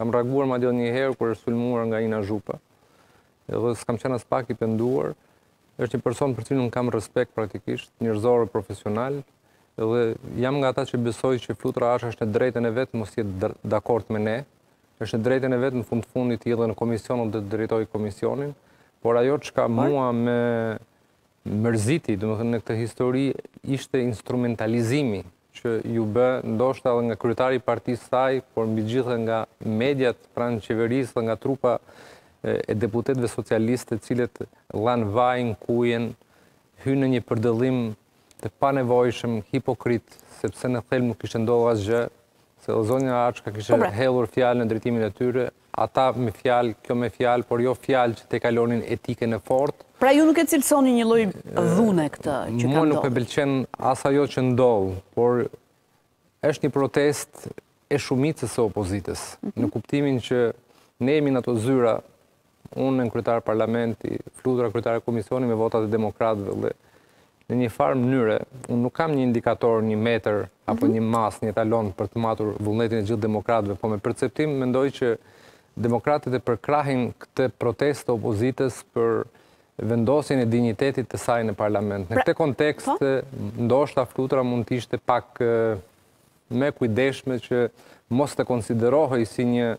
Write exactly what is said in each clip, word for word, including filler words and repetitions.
Kam reaguar madje një herë kur është sulmuar nga Ina Zhupa. Edhe s'kam qenë as pak i penduar. Është një person për cilin unë kam respekt praktikisht, njerëzor profesional, edhe jam nga ata që besoj që Flutura Ash është në drejtën e vet mos jetë dakord me ne. Është në drejtën e vet në fund fundit të jellë në komision dhe të drejtoj komisionin, por ajo çka mua me mërziti, domethënë në këtë histori ishte instrumentalizimi që ju bë ndoshta edhe nga kryetari i partisë saj, por mbi gjithë nga mediat pranë qeverisë dhe nga trupa e deputetëve socialistë, të cilët dhanë vajin, kujen, hynë në një përdëllim të panevojshëm, hipokrit, sepse në thelb nuk kishte ndodhur asgjë, se zonja Açka kishte hedhur fjalën në drejtimin e tyre, ata me fjalë, kjo me fjalë, por jo fjalë që te kalonin etikën e fortë. Pra ju nuk e cilësoni një lloj dhune këtë që ka ndodhur? Mua nuk e pëlqen as ajo që ndodh, por është një protest e shumicës së opozitës, në kuptimin që ne jemi në ato zyra, unë në kryetar parlamenti, Flutura kryetare e komisionit me votat e demokratëve, dhe në një farë mënyre, unë nuk kam një indikator, një metër, apo një mas, një talon për të matur vullnetin e gjithë demokratëve, po me perceptim mendoj që demokratët e përkrahin këtë protest të opozitës për vendosjen e dinjitetit të saj në parlament. Në këtë kontekst, ndoshta Flutura mund të ishte pak me kujdesshme që mos të konsiderohej si një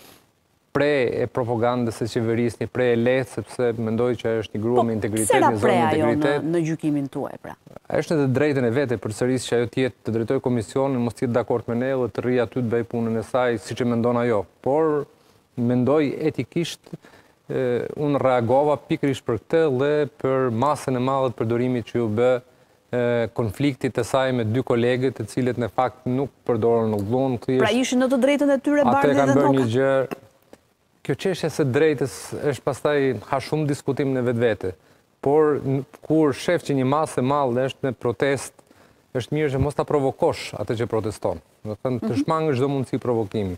pre e propagandës e qeverisë, një pre e lehtë, sepse mendoj që është një grua me integritet, një zonë me integritet. Ajo në gjykimin tuaj, pra? Është në të drejtën e vete, përsëris që ajo tjetë të drejtoj komisionin, mos tjetë dakord me ne dhe të rri aty të bëj punën e saj, siç e mendon ajo. Por mendoj etikisht, unë reagova pikërisht për këtë dhe për masën e madhe të përdorimit që ju bë konfliktit të saj me dy kolegët, të cilët në fakt nuk përdorën në vllun. Pra ishin në të drejtën e tyre bardhë dhe noka? Kjo çështje së drejtës është pastaj ha shumë diskutim në vetvete. Por kur shef që një masë e madhe është në protest, është mirë që mos ta provokosh atë që proteston. Do të thënë të shmangësh çdo mundësi provokimi.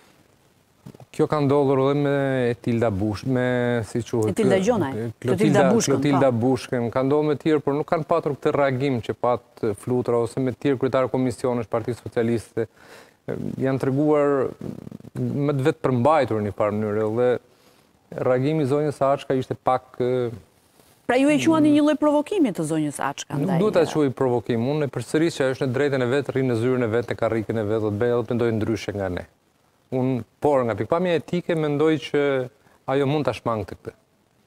Kjo ka ndodhur edhe me Etilda Bush, me si quhet? Etilda Gjonaj. Klotilda Bushkën. Klotilda Bushkën, ka ndodhur me tjerë, por nuk kanë patur këtë reagim që pat Flutura ose me tjerë kryetar komisionesh Partisë Socialiste. Janë treguar më të vetë përmbajtur në një farë mënyrë, dhe reagimi i zonjës Açka ishte pak... Pra ju e quani një lloj provokimi të zonjës Açka? Nuk duhet ta quaj provokim, unë e përsëris që ajo është në drejtën e vet, rri në zyrën e vet, në karrikën e vet, dhe të bëj edhe mendoj ndryshe nga ne. Unë, por nga pikpamja etike, mendoj që ajo mund ta shmangte këtë.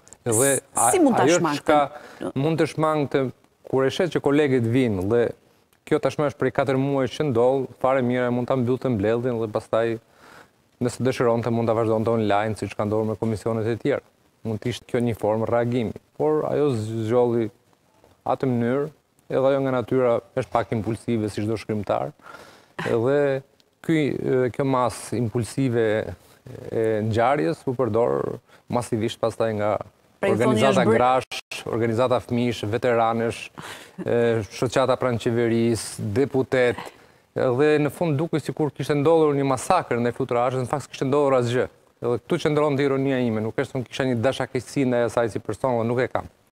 Si mund ta shmangte? Mund të shmangte kur e shet që kolegët vinë dhe kjo tashmë është prej katër muaj që ndodh, fare mira mund ta mbyllte mbledhjen dhe pastaj nëse dëshironte mund ta vazhdonte online siç ka ndodhur me komisionet e tjera. Mund të ishte kjo një formë reagimi, por ajo zgjolli atë mënyrë, edhe ajo nga natyra është pak impulsive si çdo shkrimtar. Edhe ky kjo masë impulsive e ngjarjes u përdor masivisht pastaj nga organizata grash, organizata fëmijësh, veteranësh, shoqata pranë qeverisë, deputet, dhe në fund dukej sikur kishte ndodhur një masakër në Flutura Ashës, në fakt s'kishte ndodhur asgjë. Edhe këtu qëndron ironia ime, nuk është se unë kisha një dashakeqësi ndaj asaj si person, dhe nuk e kam.